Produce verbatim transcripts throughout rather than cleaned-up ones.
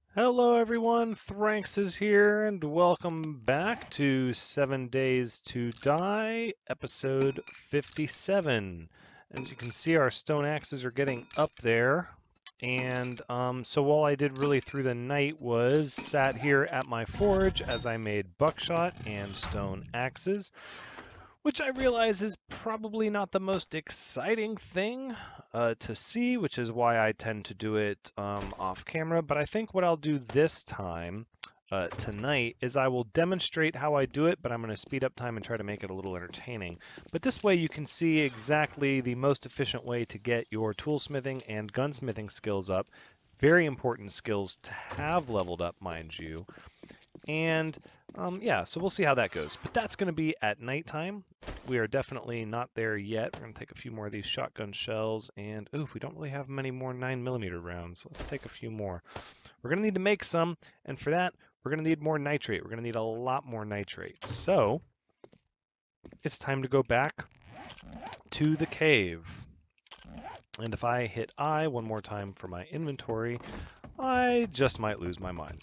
Hello everyone, Thranxes here, and welcome back to Seven Days to Die, episode fifty-seven. As you can see, our stone axes are getting up there, and um, so all I did really through the night was sat here at my forge as I made buckshot and stone axes, which I realize is probably not the most exciting thing uh, to see, which is why I tend to do it um, off camera. But I think what I'll do this time, uh, tonight, is I will demonstrate how I do it, but I'm going to speed up time and try to make it a little entertaining. But this way you can see exactly the most efficient way to get your toolsmithing and gunsmithing skills up. Very important skills to have leveled up, mind you. And um, yeah, so we'll see how that goes. But that's going to be at nighttime. We are definitely not there yet. We're going to take a few more of these shotgun shells. And, ooh, we don't really have many more nine millimeter rounds. Let's take a few more. We're going to need to make some. And for that, we're going to need more nitrate. We're going to need a lot more nitrate. So it's time to go back to the cave. And if I hit I one more time for my inventory, I just might lose my mind.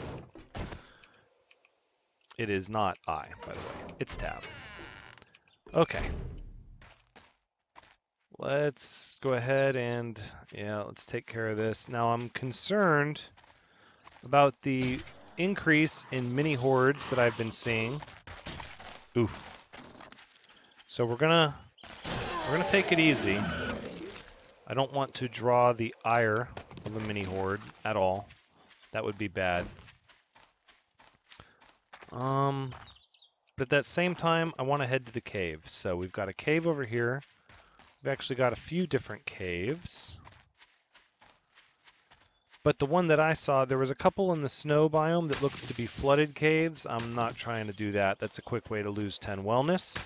It is not I, by the way. It's tab. Okay. Let's go ahead and, yeah, let's take care of this. Now, I'm concerned about the increase in mini hordes that I've been seeing. Oof. So we're gonna, we're gonna take it easy. I don't want to draw the ire of a mini horde at all. That would be bad. Um, but at that same time, I want to head to the cave. So we've got a cave over here. We've actually got a few different caves. But the one that I saw, there was a couple in the snow biome that looked to be flooded caves. I'm not trying to do that. That's a quick way to lose ten wellness.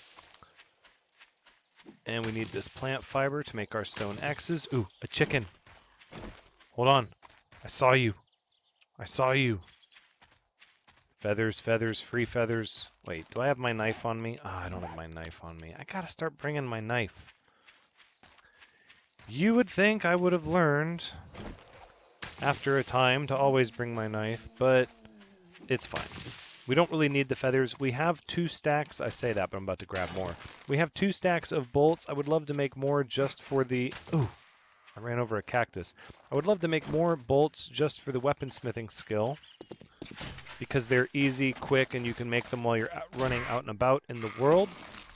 And we need this plant fiber to make our stone axes. Ooh, a chicken. Hold on. I saw you. I saw you. Feathers, feathers, free feathers. Wait, do I have my knife on me? Ah, oh, I don't have my knife on me. I gotta start bringing my knife. You would think I would have learned after a time to always bring my knife, but it's fine. We don't really need the feathers. We have two stacks. I say that, but I'm about to grab more. We have two stacks of bolts. I would love to make more just for the... Ooh, I ran over a cactus. I would love to make more bolts just for the weaponsmithing skill, because they're easy, quick, and you can make them while you're running out and about in the world.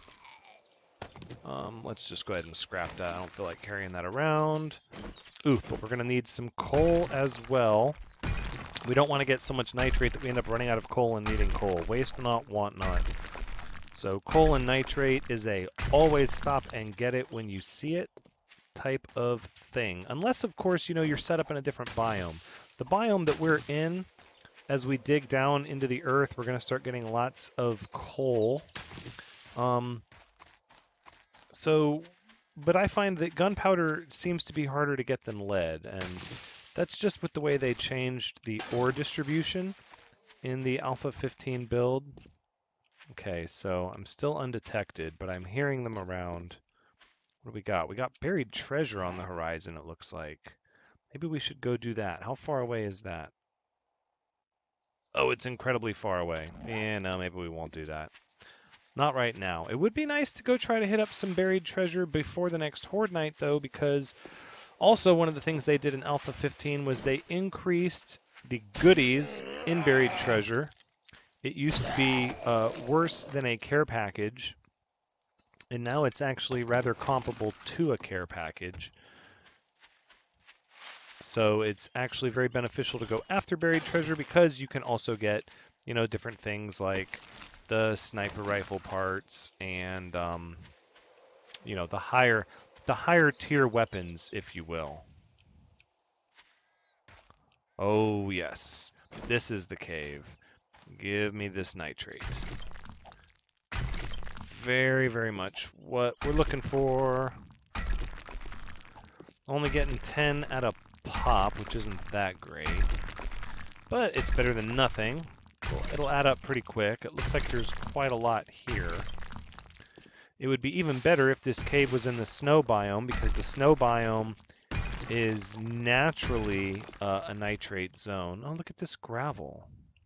Um, let's just go ahead and scrap that. I don't feel like carrying that around. Ooh, but we're going to need some coal as well. We don't want to get so much nitrate that we end up running out of coal and needing coal. Waste not, want not. So coal and nitrate is a always stop and get it when you see it type of thing. Unless, of course, you know, you're set up in a different biome. The biome that we're in, as we dig down into the earth, we're going to start getting lots of coal. Um, so, but I find that gunpowder seems to be harder to get than lead, and that's just with the way they changed the ore distribution in the Alpha fifteen build. Okay, so I'm still undetected, but I'm hearing them around. What do we got? We got buried treasure on the horizon, it looks like. Maybe we should go do that. How far away is that? Oh, it's incredibly far away. Yeah, no, maybe we won't do that. Not right now. It would be nice to go try to hit up some buried treasure before the next Horde night, though, because also one of the things they did in Alpha fifteen was they increased the goodies in buried treasure. It used to be uh, worse than a care package, and now it's actually rather comparable to a care package. So it's actually very beneficial to go after buried treasure because you can also get, you know, different things like the sniper rifle parts and, um, you know, the higher, the higher tier weapons, if you will. Oh, yes. This is the cave. Give me this nitrate. Very, very much what we're looking for. Only getting ten at a pop, which isn't that great, but it's better than nothing. It'll add up pretty quick. It looks like there's quite a lot here. It would be even better if this cave was in the snow biome, because the snow biome is naturally uh, a nitrate zone. Oh, look at this gravel.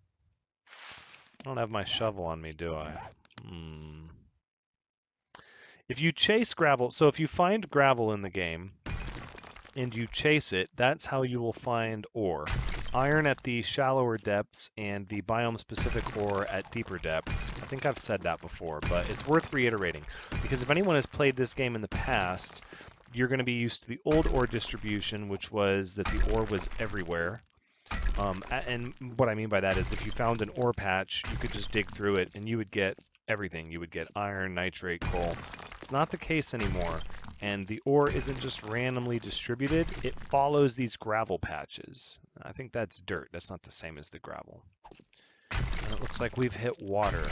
I don't have my shovel on me, do I? Hmm. If you chase gravel, so if you find gravel in the game and you chase it, that's how you will find ore. Iron at the shallower depths and the biome-specific ore at deeper depths. I think I've said that before, but it's worth reiterating, because if anyone has played this game in the past, you're going to be used to the old ore distribution, which was that the ore was everywhere. Um, and what I mean by that is if you found an ore patch, you could just dig through it and you would get everything. You would get iron, nitrate, coal. It's not the case anymore. And the ore isn't just randomly distributed. It follows these gravel patches. I think that's dirt. That's not the same as the gravel. And it looks like we've hit water.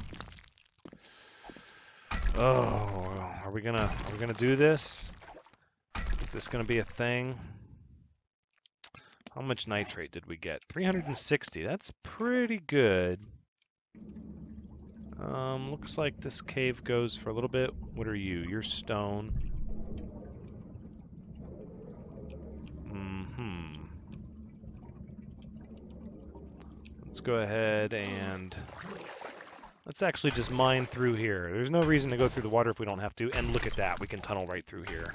Oh, are we gonna are we gonna do this? Is this gonna be a thing? How much nitrate did we get? three hundred sixty. That's pretty good. Um, looks like this cave goes for a little bit. What are you? You're stone. Mm-hmm. Let's go ahead and let's actually just mine through here. There's no reason to go through the water if we don't have to. And look at that. We can tunnel right through here.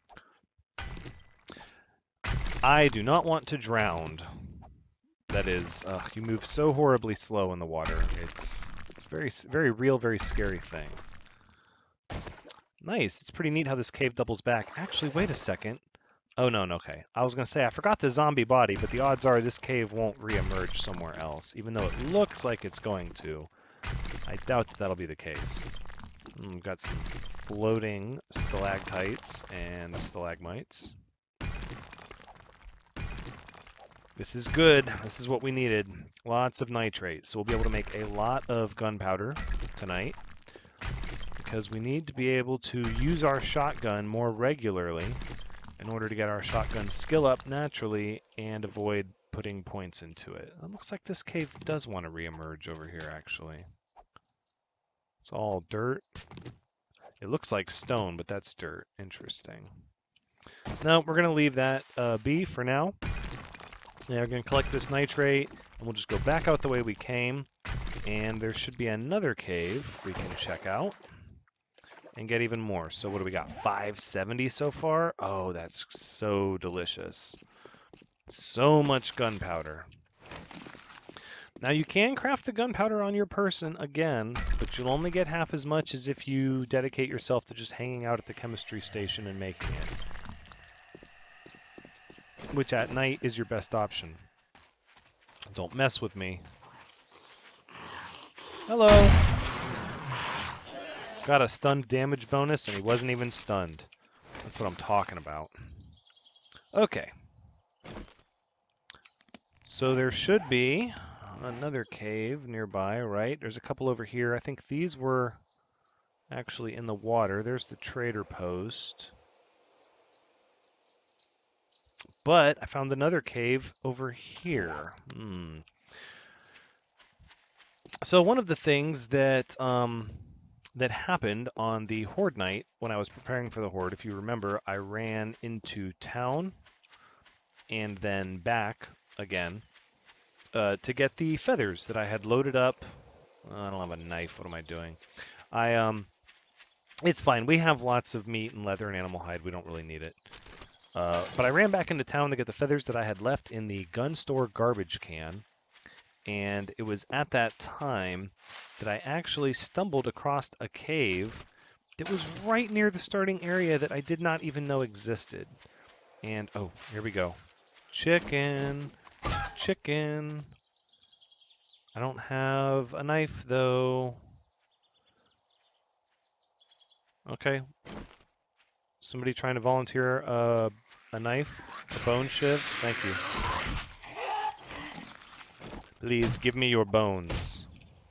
I do not want to drown. That is, uh, you move so horribly slow in the water. It's it's very very real, very scary thing. Nice. It's pretty neat how this cave doubles back. Actually, wait a second. Oh no, no, okay. I was gonna say I forgot the zombie body, but the odds are this cave won't re-emerge somewhere else, even though it looks like it's going to. I doubt that that'll be the case. Mm, we've got some floating stalactites and stalagmites. This is good. This is what we needed. Lots of nitrate. So we'll be able to make a lot of gunpowder tonight because we need to be able to use our shotgun more regularly in order to get our shotgun skill up naturally and avoid putting points into it. It looks like this cave does want to reemerge over here, actually. It's all dirt. It looks like stone, but that's dirt. Interesting. No, we're going to leave that uh, be for now. Yeah, we're going to collect this nitrate, and we'll just go back out the way we came. And there should be another cave we can check out and get even more. So what do we got? five seventy so far? Oh, that's so delicious. So much gunpowder. Now you can craft the gunpowder on your person again, but you'll only get half as much as if you dedicate yourself to just hanging out at the chemistry station and making it. Which at night is your best option. Don't mess with me. Hello! Got a stunned damage bonus and he wasn't even stunned. That's what I'm talking about. Okay. So there should be another cave nearby, right? There's a couple over here. I think these were actually in the water. There's the trader post. But I found another cave over here. Hmm. So one of the things that um, that happened on the Horde night when I was preparing for the Horde, if you remember, I ran into town and then back again uh, to get the feathers that I had loaded up. I don't have a knife. What am I doing? I um, it's fine. We have lots of meat and leather and animal hide. We don't really need it. Uh, but I ran back into town to get the feathers that I had left in the gun store garbage can. And it was at that time that I actually stumbled across a cave that was right near the starting area that I did not even know existed. And, oh, here we go. Chicken. Chicken. I don't have a knife, though. Okay. Somebody trying to volunteer uh, a knife, a bone shiv? Thank you. Please give me your bones.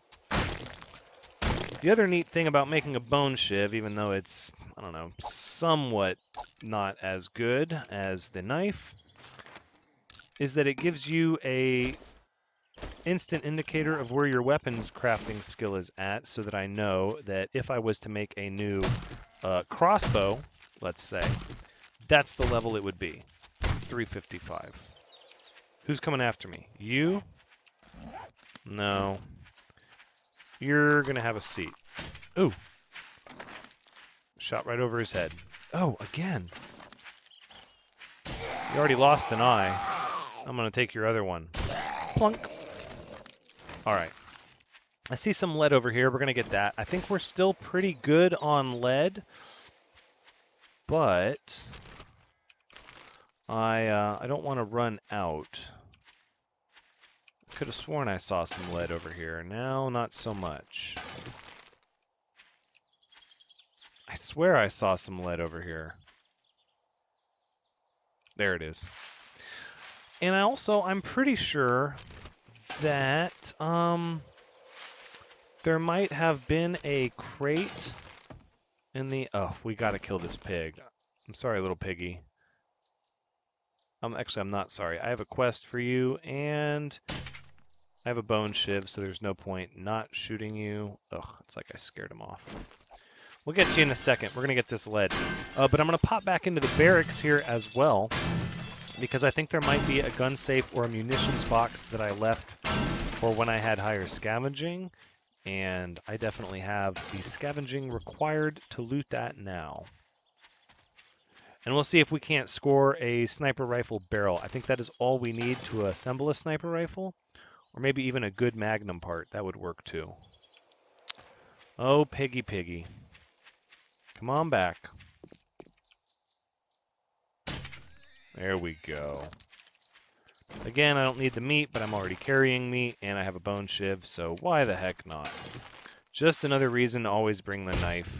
The other neat thing about making a bone shiv, even though it's, I don't know, somewhat not as good as the knife, is that it gives you a instant indicator of where your weapons crafting skill is at, so that I know that if I was to make a new uh, crossbow, let's say, that's the level it would be. three fifty-five. Who's coming after me? You? No. You're gonna have a seat. Ooh. Shot right over his head. Oh, again. You already lost an eye. I'm gonna take your other one. Plunk. Alright. I see some lead over here. We're gonna get that. I think we're still pretty good on lead. But I uh, I don't want to run out. Could have sworn I saw some lead over here. Now, not so much. I swear I saw some lead over here. There it is. And I also, I'm pretty sure that um, there might have been a crate in the... Oh, we gotta kill this pig. I'm sorry, little piggy. Um, actually, I'm not sorry. I have a quest for you, and I have a bone shiv, so there's no point not shooting you. Ugh, it's like I scared him off. We'll get you in a second. We're going to get this lead. Uh, but I'm going to pop back into the barracks here as well, because I think there might be a gun safe or a munitions box that I left for when I had higher scavenging, and I definitely have the scavenging required to loot that now. And we'll see if we can't score a sniper rifle barrel. I think that is all we need to assemble a sniper rifle, or maybe even a good magnum part. That would work too. Oh, piggy piggy. Come on back. There we go. Again, I don't need the meat, but I'm already carrying meat, and I have a bone shiv, so why the heck not? Just another reason to always bring the knife.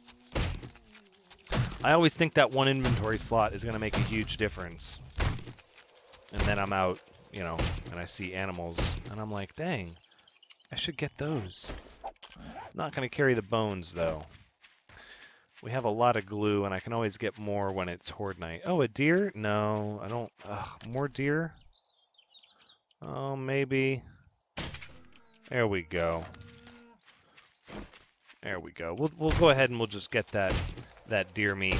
I always think that one inventory slot is going to make a huge difference. And then I'm out, you know, and I see animals, and I'm like, dang, I should get those. Not going to carry the bones, though. We have a lot of glue, and I can always get more when it's horde night. Oh, a deer? No, I don't. Ugh, more deer? Oh, maybe. There we go. There we go. We'll we'll go ahead and we'll just get that that deer meat.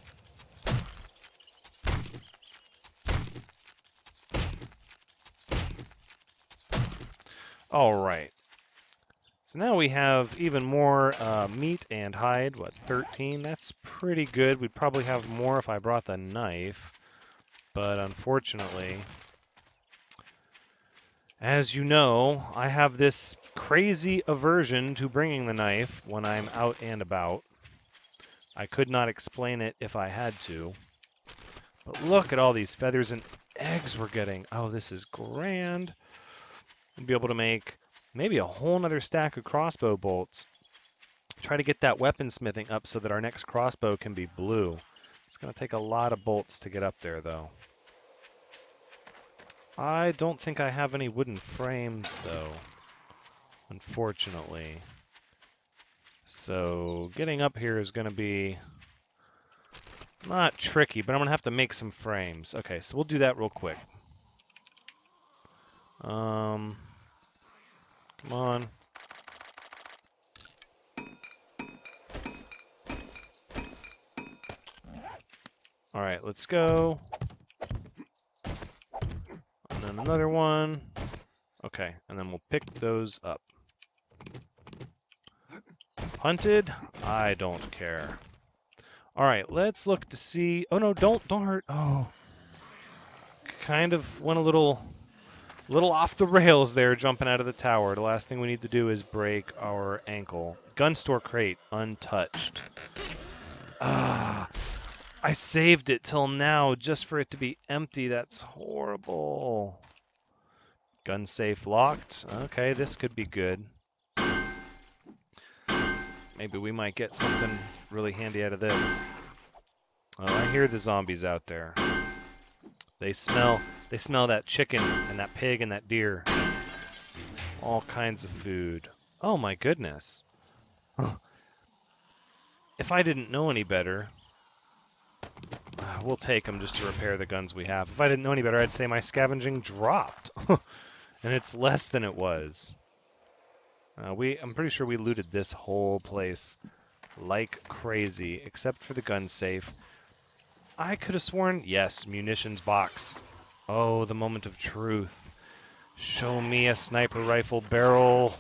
All right. So now we have even more uh, meat and hide. What, thirteen? That's pretty good. We'd probably have more if I brought the knife. But unfortunately, as you know, I have this crazy aversion to bringing the knife when I'm out and about. I could not explain it if I had to. But look at all these feathers and eggs we're getting. Oh, this is grand. We'll be able to make maybe a whole nother stack of crossbow bolts. Try to get that weaponsmithing up so that our next crossbow can be blue. It's going to take a lot of bolts to get up there, though. I don't think I have any wooden frames, though, unfortunately. So getting up here is going to be not tricky, but I'm going to have to make some frames. Okay, so we'll do that real quick. Um... Come on. All right, let's go. And then another one. Okay, and then we'll pick those up. Hunted? I don't care. All right, let's look to see. Oh no, don't don't hurt. Oh, kind of went a little. Little off the rails there, jumping out of the tower. The last thing we need to do is break our ankle. Gun store crate, untouched. Ah, I saved it till now just for it to be empty. That's horrible. Gun safe locked. Okay, this could be good. Maybe we might get something really handy out of this. Oh, I hear the zombies out there. They smell, they smell that chicken and that pig and that deer. All kinds of food. Oh my goodness. If I didn't know any better, uh, we'll take them just to repair the guns we have. If I didn't know any better, I'd say my scavenging dropped. And it's less than it was. Uh, we, I'm pretty sure we looted this whole place like crazy, except for the gun safe. I could have sworn... Yes, munitions box. Oh, the moment of truth. Show me a sniper rifle barrel.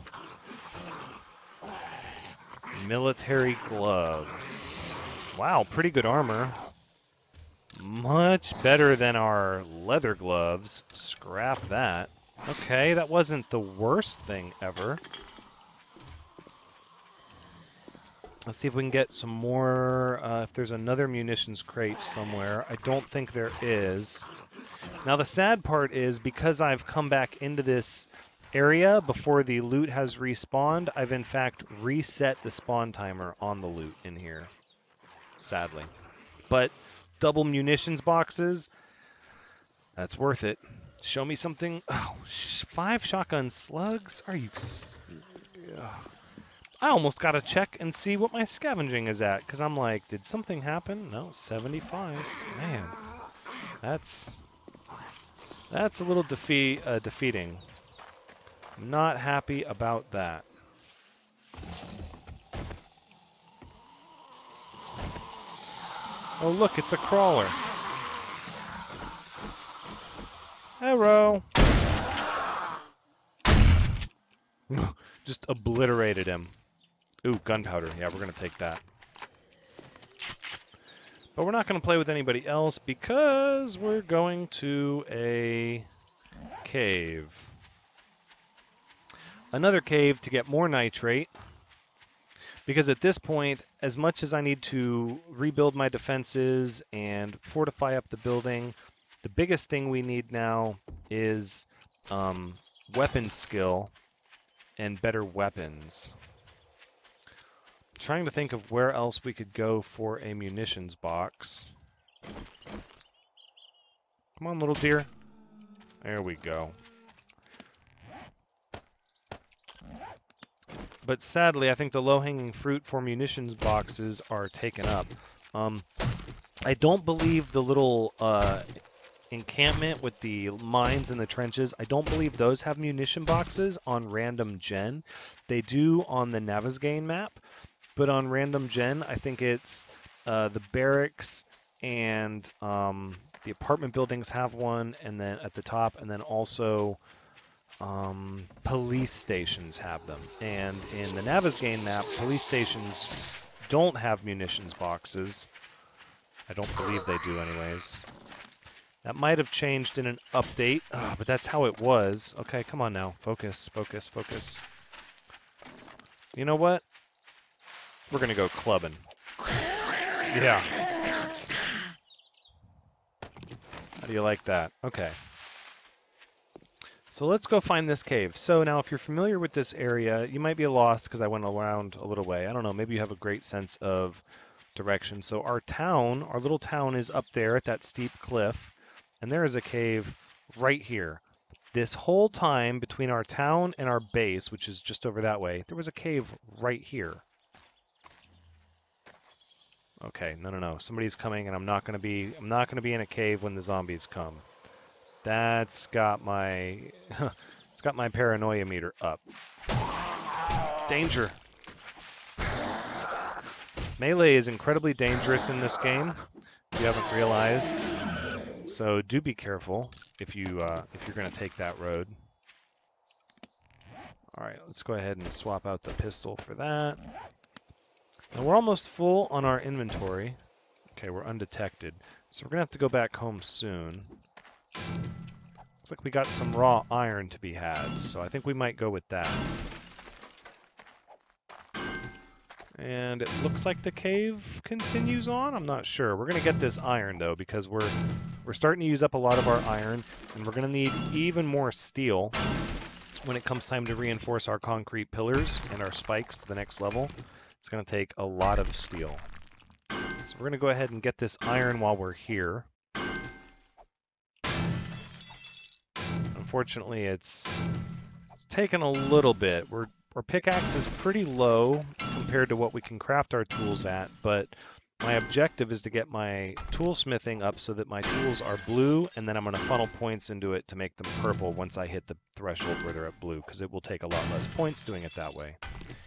Military gloves. Wow, pretty good armor. Much better than our leather gloves. Scrap that. Okay, that wasn't the worst thing ever. Let's see if we can get some more, uh, if there's another munitions crate somewhere. I don't think there is. Now the sad part is, because I've come back into this area before the loot has respawned, I've in fact reset the spawn timer on the loot in here. Sadly. But double munitions boxes, that's worth it. Show me something. Oh, sh five shotgun slugs? Are you... Ugh. I almost got to check and see what my scavenging is at, because I'm like, did something happen? No, seventy-five. Man, that's that's a little defeat uh, defeating. I'm not happy about that. Oh look, it's a crawler. Hello. Just obliterated him. Ooh, gunpowder. Yeah, we're going to take that. But we're not going to play with anybody else because we're going to a cave. Another cave to get more nitrate. Because at this point, as much as I need to rebuild my defenses and fortify up the building, the biggest thing we need now is um, weapon skill and better weapons. Trying to think of where else we could go for a munitions box. Come on, little deer. There we go. But sadly, I think the low-hanging fruit for munitions boxes are taken up. Um, I don't believe the little uh, encampment with the mines and the trenches, I don't believe those have munition boxes on random gen. They do on the Navezgane map. But on random gen, I think it's uh, the barracks and um, the apartment buildings have one, and then at the top, and then also um, police stations have them. And in the Navezgane map, police stations don't have munitions boxes. I don't believe they do anyways. That might have changed in an update, oh, but that's how it was. Okay, come on now. Focus, focus, focus. You know what? We're going to go clubbing. Yeah. How do you like that? Okay. So let's go find this cave. So now if you're familiar with this area, you might be lost because I went around a little way. I don't know, maybe you have a great sense of direction. So our town, our little town is up there at that steep cliff, and there is a cave right here. This whole time between our town and our base, which is just over that way, there was a cave right here. Okay, no, no, no. Somebody's coming, and I'm not gonna be. I'm not gonna be in a cave when the zombies come. That's got my. It's got my paranoia meter up. Danger. Melee is incredibly dangerous in this game. If you haven't realized, so do be careful if you uh, if you're gonna take that road. All right, let's go ahead and swap out the pistol for that. Now we're almost full on our inventory. Okay, we're undetected. So we're going to have to go back home soon. Looks like we got some raw iron to be had, so I think we might go with that. And it looks like the cave continues on. I'm not sure. We're going to get this iron, though, because we're, we're starting to use up a lot of our iron, and we're going to need even more steel when it comes time to reinforce our concrete pillars and our spikes to the next level. It's going to take a lot of steel. So we're going to go ahead and get this iron while we're here. Unfortunately, it's, it's taken a little bit. We're, our pickaxe is pretty low compared to what we can craft our tools at, but my objective is to get my toolsmithing up so that my tools are blue, and then I'm going to funnel points into it to make them purple once I hit the threshold where they're at blue, because it will take a lot less points doing it that way.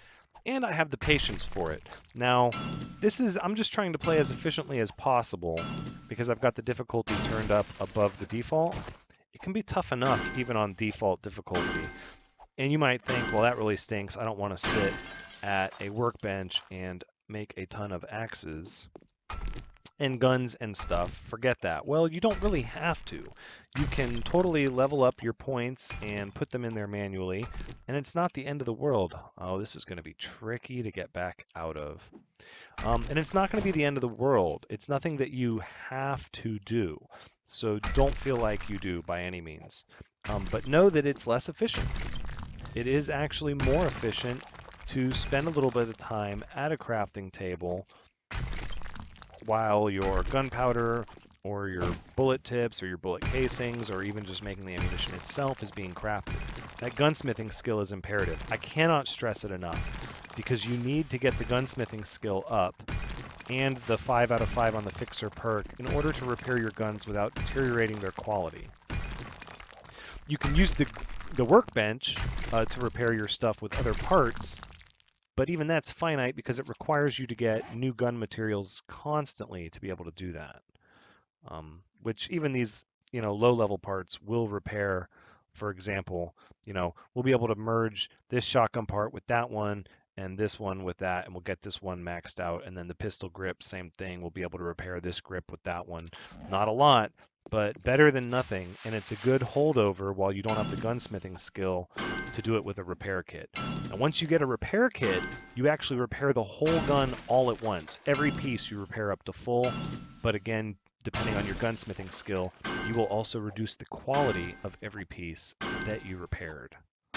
and I have the patience for it. Now, this is, I'm just trying to play as efficiently as possible because I've got the difficulty turned up above the default. It can be tough enough even on default difficulty. And you might think, well, that really stinks. I don't want to sit at a workbench and make a ton of axes and guns and stuff. Forget that. Well, you don't really have to. You can totally level up your points and put them in there manually, and it's not the end of the world. Oh, this is going to be tricky to get back out of. Um, and it's not going to be the end of the world. It's nothing that you have to do. So don't feel like you do by any means. Um, but know that it's less efficient. It is actually more efficient to spend a little bit of time at a crafting table while your gunpowder or your bullet tips or your bullet casings or even just making the ammunition itself is being crafted. That gunsmithing skill is imperative. I cannot stress it enough because you need to get the gunsmithing skill up and the five out of five on the fixer perk in order to repair your guns without deteriorating their quality. You can use the, the workbench uh, to repair your stuff with other parts, but even that's finite because it requires you to get new gun materials constantly to be able to do that. Um, which even these, you know, low-level parts will repair. For example, you know, we'll be able to merge this shotgun part with that one and this one with that, and we'll get this one maxed out. And then the pistol grip, same thing. We'll be able to repair this grip with that one. Not a lot, but better than nothing. And it's a good holdover while you don't have the gunsmithing skill to do it with a repair kit. And once you get a repair kit, you actually repair the whole gun all at once. Every piece you repair up to full, but again, depending on your gunsmithing skill, you will also reduce the quality of every piece that you repaired.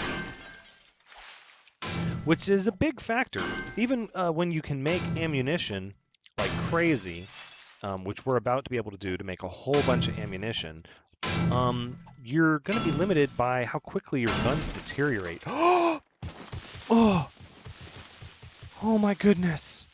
Which is a big factor. Even uh, when you can make ammunition like crazy, um, which we're about to be able to do to make a whole bunch of ammunition, um, you're going to be limited by how quickly your guns deteriorate. Oh! Oh my goodness.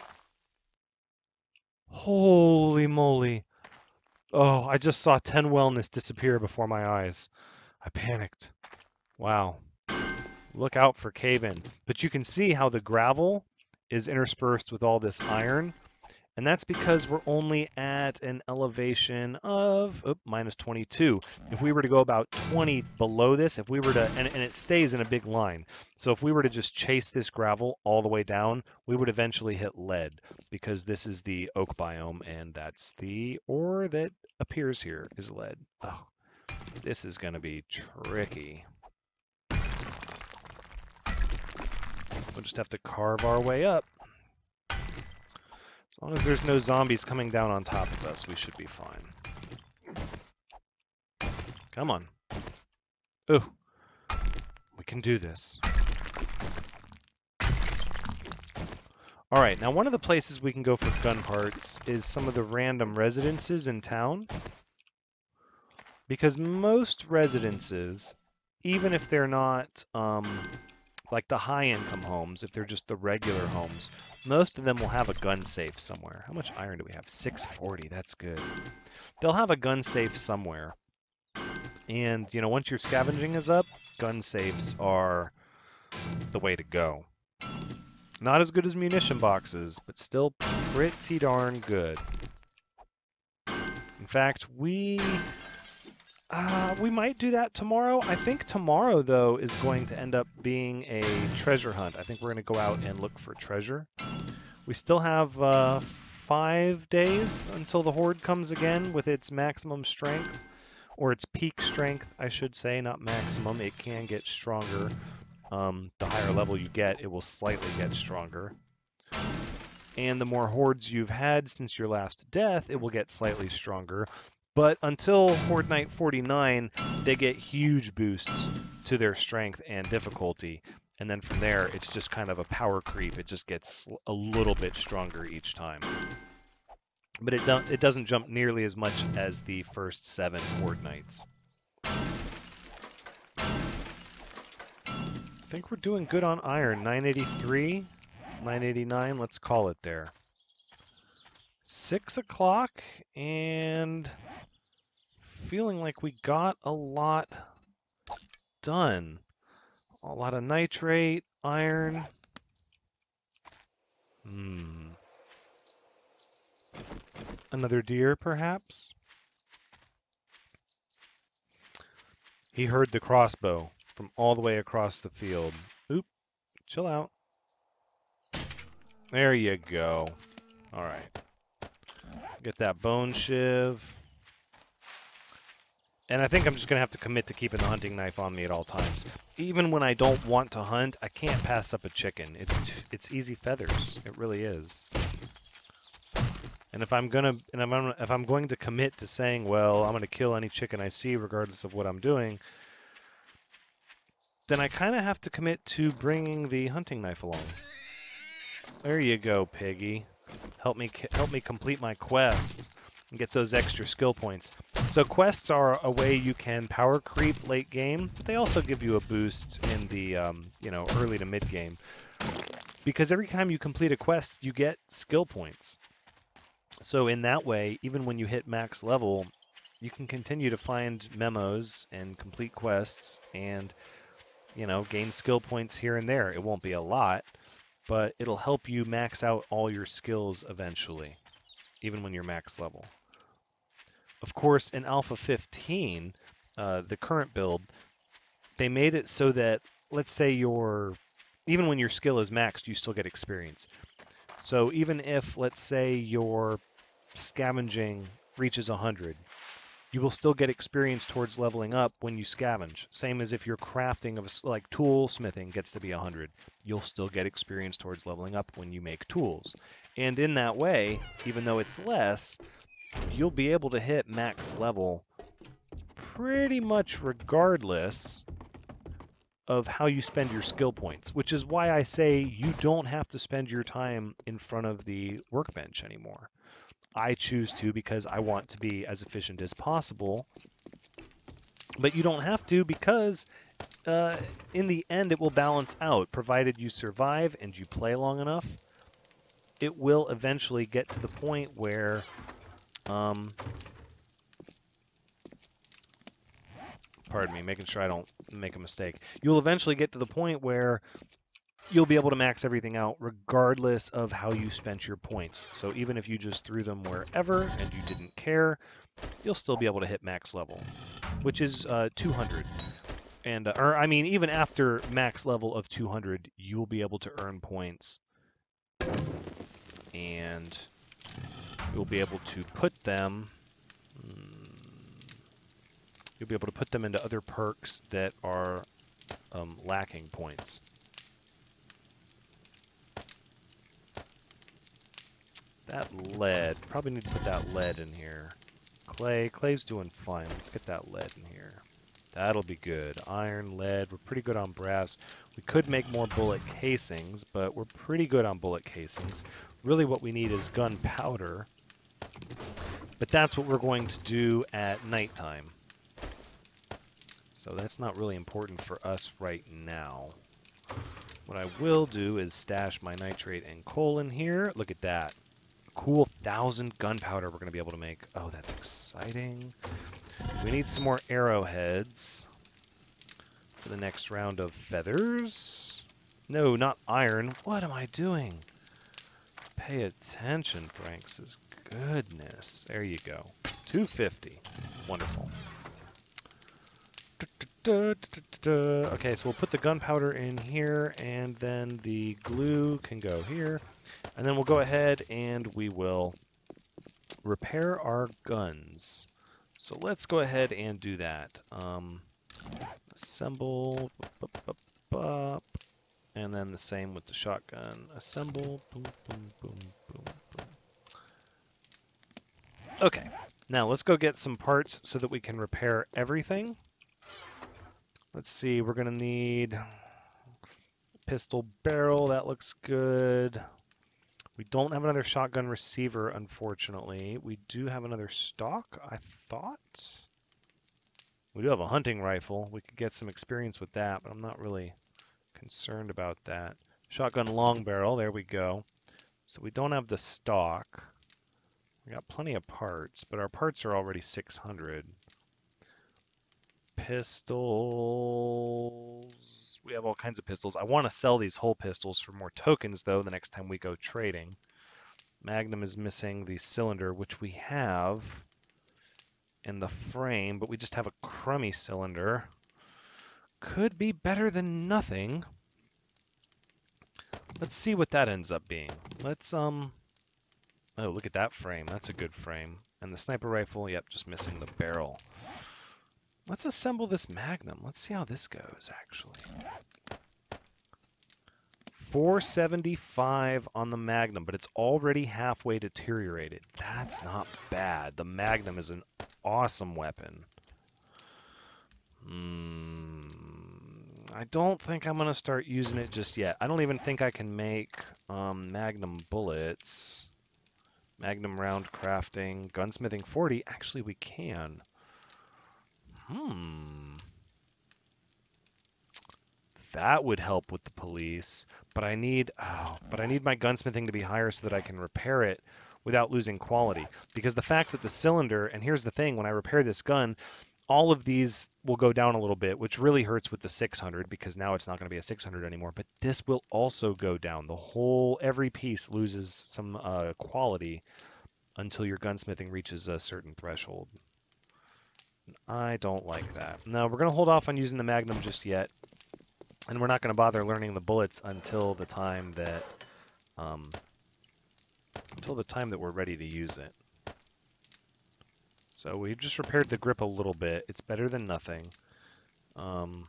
Holy moly. Oh, I just saw ten wellness disappear before my eyes. I panicked. Wow. Look out for cave-in. But you can see how the gravel is interspersed with all this iron. And that's because we're only at an elevation of oh, minus twenty-two. If we were to go about twenty below this, if we were to, and, and it stays in a big line. So if we were to just chase this gravel all the way down, we would eventually hit lead because this is the oak biome and that's the ore that appears here is lead. Oh, this is going to be tricky. We'll just have to carve our way up. As long as there's no zombies coming down on top of us, we should be fine. Come on. Ooh. We can do this. Alright, now one of the places we can go for gun parts is some of the random residences in town. Because most residences, even if they're not um, like the high-income homes, if they're just the regular homes, most of them will have a gun safe somewhere. How much iron do we have? six forty, that's good. They'll have a gun safe somewhere. And, you know, once your scavenging is up, gun safes are the way to go. Not as good as munition boxes, but still pretty darn good. In fact, we... Uh, we might do that tomorrow. I think tomorrow, though, is going to end up being a treasure hunt. I think we're going to go out and look for treasure. We still have uh, five days until the Horde comes again with its maximum strength, or its peak strength, I should say, not maximum. It can get stronger. Um, the higher level you get, it will slightly get stronger. And the more Hordes you've had since your last death, it will get slightly stronger. But until Horde Night forty-nine, they get huge boosts to their strength and difficulty. And then from there, it's just kind of a power creep. It just gets a little bit stronger each time. But it, do it doesn't jump nearly as much as the first seven Horde Nights. I think we're doing good on iron. nine eighty-three, nine eighty-nine, let's call it there. Six o'clock, and feeling like we got a lot done. A lot of nitrate, iron. Hmm. Another deer, perhaps? He heard the crossbow from all the way across the field. Oop, chill out. There you go. All right. Get that bone shiv. And I think I'm just going to have to commit to keeping the hunting knife on me at all times. Even when I don't want to hunt, I can't pass up a chicken. It's it's easy feathers. It really is. And if I'm gonna, and if I'm, if I'm going to commit to saying, well, I'm going to kill any chicken I see, regardless of what I'm doing, then I kind of have to commit to bringing the hunting knife along. There you go, piggy. Help me, help me complete my quest and get those extra skill points. So quests are a way you can power creep late game, but they also give you a boost in the, um, you know, early to mid game. Because every time you complete a quest, you get skill points. So in that way, even when you hit max level, you can continue to find memos and complete quests and, you know, gain skill points here and there. It won't be a lot, but it'll help you max out all your skills eventually, even when you're max level. Of course, in Alpha fifteen, uh, the current build, they made it so that, let's say you're, even when your skill is maxed, you still get experience. So even if, let's say, your scavenging reaches one hundred, you will still get experience towards leveling up when you scavenge. Same as if your crafting of, like, tool smithing gets to be one hundred. You'll still get experience towards leveling up when you make tools. And in that way, even though it's less, you'll be able to hit max level pretty much regardless of how you spend your skill points, which is why I say you don't have to spend your time in front of the workbench anymore. I choose to because I want to be as efficient as possible, but you don't have to because uh, in the end it will balance out, provided you survive and you play long enough. It will eventually get to the point where um, pardon me, making sure I don't make a mistake. You'll eventually get to the point where you'll be able to max everything out regardless of how you spent your points. So even if you just threw them wherever and you didn't care, you'll still be able to hit max level, which is uh, two hundred. And uh, or I mean, even after max level of two hundred, you'll be able to earn points, and you'll be able to put them. You'll be able to put them into other perks that are um, lacking points. That lead, probably need to put that lead in here. Clay, clay's doing fine. Let's get that lead in here. That'll be good. Iron, lead, we're pretty good on brass. We could make more bullet casings, but we're pretty good on bullet casings. Really what we need is gunpowder, but that's what we're going to do at nighttime. So that's not really important for us right now. What I will do is stash my nitrate and coal in here. Look at that. Cool thousand gunpowder we're going to be able to make. Oh, that's exciting. We need some more arrowheads for the next round of feathers. No, not iron. What am I doing? Pay attention, Thranxes. Goodness. There you go. two fifty. Wonderful. Okay, so we'll put the gunpowder in here, and then the glue can go here. And then we'll go ahead and we will repair our guns. So let's go ahead and do that. Um, assemble, bup, bup, bup, and then the same with the shotgun. Assemble, boom, boom, boom, boom, boom. Okay, now let's go get some parts so that we can repair everything. Let's see, we're gonna need pistol barrel, that looks good. We don't have another shotgun receiver, unfortunately. We do have another stock, I thought. We do have a hunting rifle. We could get some experience with that, but I'm not really concerned about that. Shotgun long barrel, there we go. So we don't have the stock. We got plenty of parts, but our parts are already six hundred. pistols. We have all kinds of pistols. I want to sell these whole pistols for more tokens, though, the next time we go trading. Magnum is missing the cylinder, which we have in the frame, but we just have a crummy cylinder. Could be better than nothing. Let's see what that ends up being. Let's, um... oh, look at that frame. That's a good frame. And the sniper rifle, yep, just missing the barrel. Let's assemble this Magnum. Let's see how this goes, actually. four seventy-five on the Magnum, but it's already halfway deteriorated. That's not bad. The Magnum is an awesome weapon. Hmm, I don't think I'm going to start using it just yet. I don't even think I can make um, Magnum bullets. Magnum round crafting. Gunsmithing forty. Actually, we can. Hmm. That would help with the police, but I need oh, but I need my gunsmithing to be higher so that I can repair it without losing quality. Because the fact that the cylinder, and here's the thing, when I repair this gun, all of these will go down a little bit, which really hurts with the six hundred because now it's not going to be a six hundred anymore, but this will also go down. The whole, every piece loses some uh, quality until your gunsmithing reaches a certain threshold. I don't like that. No, we're going to hold off on using the Magnum just yet. And we're not going to bother learning the bullets until the time that, um, until the time that we're ready to use it. So we've just repaired the grip a little bit. It's better than nothing. Um,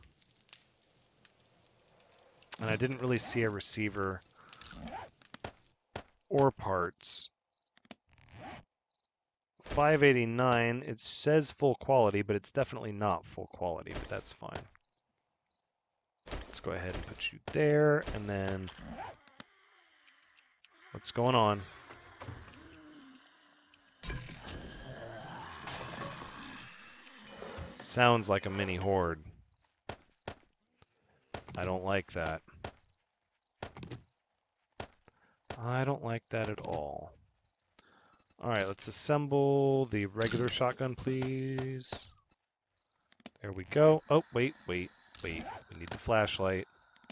and I didn't really see a receiver or parts. five eighty-nine, it says full quality, but it's definitely not full quality, but that's fine. Let's go ahead and put you there, and then what's going on? Sounds like a mini horde. I don't like that. I don't like that at all. Alright, let's assemble the regular shotgun, please. There we go. Oh, wait, wait, wait. We need the flashlight.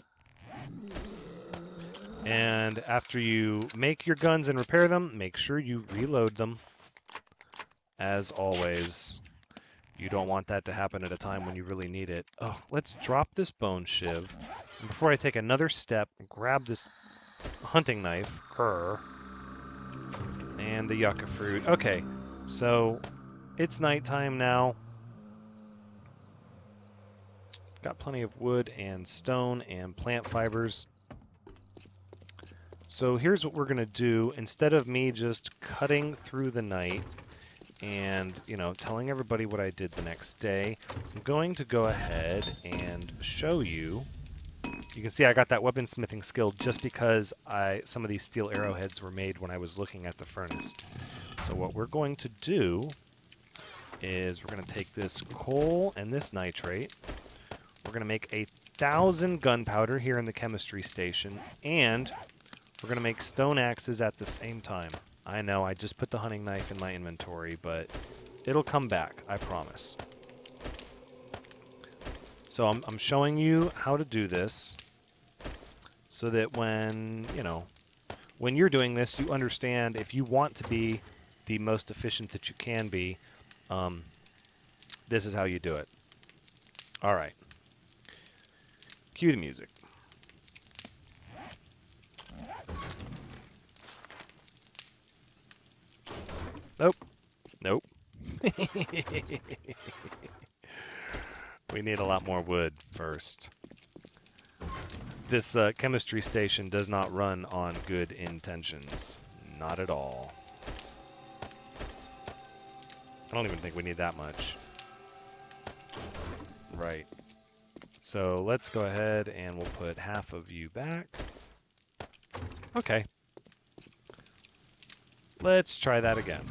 And after you make your guns and repair them, make sure you reload them. As always. You don't want that to happen at a time when you really need it. Oh, let's drop this bone shiv. And before I take another step, grab this hunting knife. Grr. And the yucca fruit. Okay, so it's nighttime now. Got plenty of wood and stone and plant fibers. So here's what we're going to do. Instead of me just cutting through the night and, you know, telling everybody what I did the next day, I'm going to go ahead and show you. You can see I got that weaponsmithing skill just because I some of these steel arrowheads were made when I was looking at the furnace. So what we're going to do is we're going to take this coal and this nitrate. We're going to make a thousand gunpowder here in the chemistry station, and we're going to make stone axes at the same time. I know, I just put the hunting knife in my inventory, but it'll come back, I promise. So I'm, I'm showing you how to do this so that when, you know, when you're doing this, you understand if you want to be the most efficient that you can be, um, this is how you do it. All right. Cue the music. Nope. Nope. We need a lot more wood first. This uh, chemistry station does not run on good intentions. Not at all. I don't even think we need that much. Right. So let's go ahead and we'll put half of you back. Okay. Let's try that again.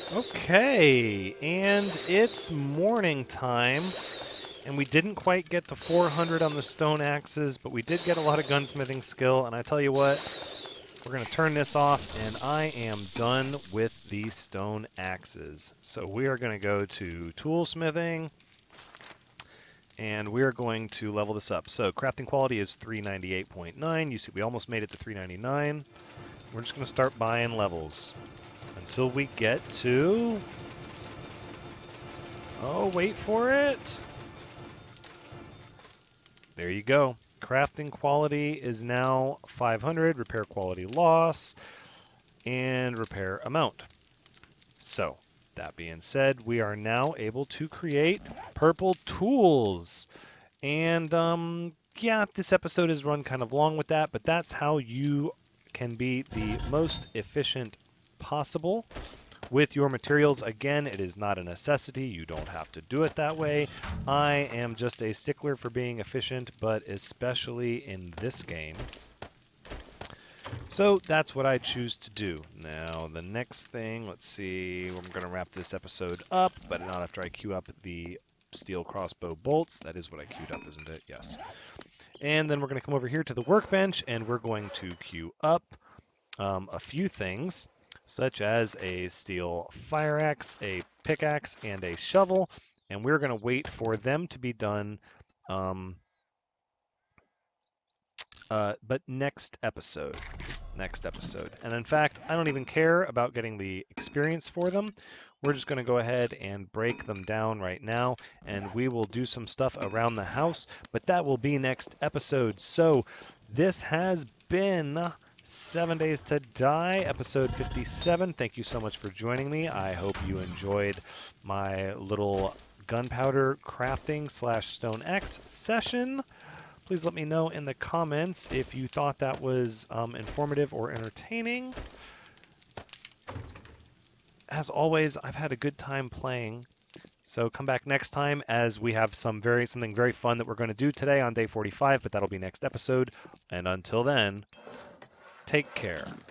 Okay, and it's morning time, and we didn't quite get to four hundred on the stone axes, but we did get a lot of gunsmithing skill, and I tell you what, we're going to turn this off, and I am done with the stone axes. So we are going to go to toolsmithing, and we're going to level this up. So crafting quality is three ninety-eight point nine. You see we almost made it to three ninety-nine. We're just going to start buying levels until we get to... Oh, wait for it. There you go. Crafting quality is now five hundred, repair quality loss, and repair amount. So, that being said, we are now able to create purple tools. And, um, yeah, this episode is run kind of long with that, but that's how you can be the most efficient possible with your materials. Again, it is not a necessity. You don't have to do it that way. I am just a stickler for being efficient, but especially in this game. So that's what I choose to do. Now, the next thing, let's see, I'm going to wrap this episode up, but not after I queue up the steel crossbow bolts. That is what I queued up, isn't it? Yes. And then we're going to come over here to the workbench, and we're going to queue up um, a few things, such as a steel fire axe, a pickaxe, and a shovel. And we're going to wait for them to be done, um, uh, but next episode. Next episode. And in fact, I don't even care about getting the experience for them. We're just going to go ahead and break them down right now, and we will do some stuff around the house, but that will be next episode. So this has been Seven Days to Die, episode fifty-seven. Thank you so much for joining me. I hope you enjoyed my little gunpowder crafting slash stone axe session. Please let me know in the comments if you thought that was um, informative or entertaining. As always, I've had a good time playing. So come back next time as we have some very something very fun that we're going to do today on day forty-five, but that'll be next episode. And until then, take care.